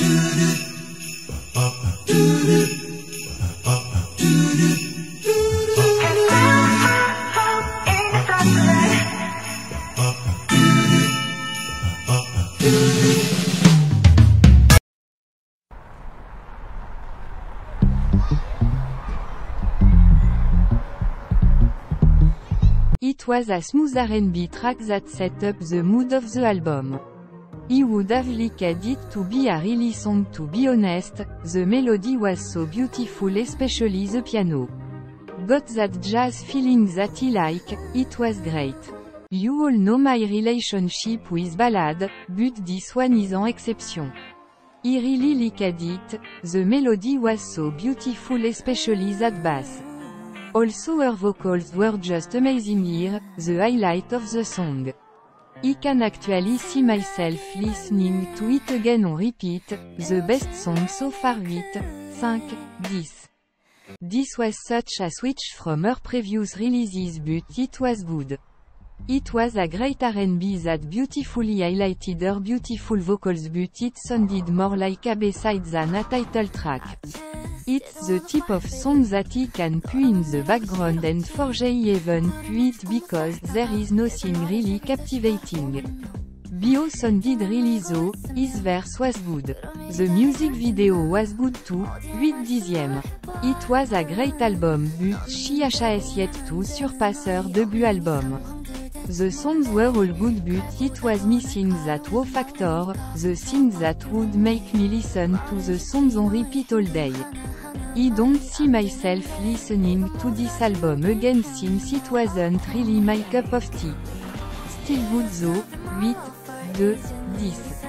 It was a smooth R&B track that set up the mood of the album. I would have liked it to be a really song, to be honest. The melody was so beautiful, especially the piano. Got that jazz feeling that I like. It was great. You all know my relationship with ballad, but this one is an exception. I really liked it. The melody was so beautiful, especially that bass. Also her vocals were just amazing here, the highlight of the song. I can actually see myself listening to it again on repeat, the best song so far. 8, 5, 10. This was such a switch from her previous releases, but it was good. It was a great R&B that beautifully highlighted her beautiful vocals, but it sounded more like a B-side than a title track. It's the type of song that I can play in the background and forget I even play it because there is nothing really captivating. Bio sounded really though, his verse was good. The music video was good too, 8 dixièmes. It was a great album, but she has yet to surpass her debut album. The songs were all good, but it was missing that wow factor, the thing that would make me listen to the songs on repeat all day. I don't see myself listening to this album again since it wasn't really my cup of tea. Still good though, 8, 2, 10.